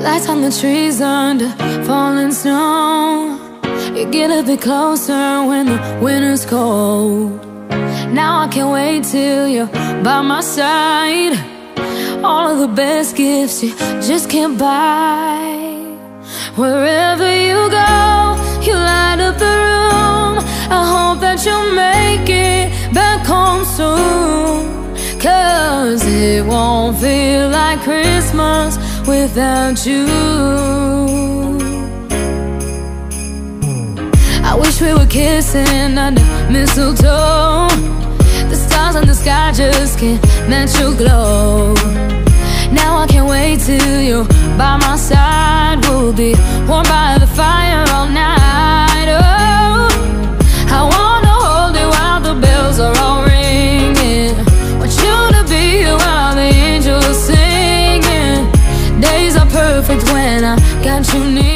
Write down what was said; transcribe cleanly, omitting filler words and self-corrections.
Lights on the trees under falling snow. You get a bit closer when the winter's cold. Now I can't wait till you're by my side. All of the best gifts you just can't buy. Wherever you go, you light up the room. I hope that you'll make it back home soon, 'cause it won't feel like Christmas without you. I wish we were kissing under mistletoe. The stars in the sky just can't match your glow. Now I can't wait till you're by my side. We'll be warm by the fire all night. Oh, I wanna hold you while the bells are all ringing. Want you to be here while the angels singing. Days are perfect when I got you near.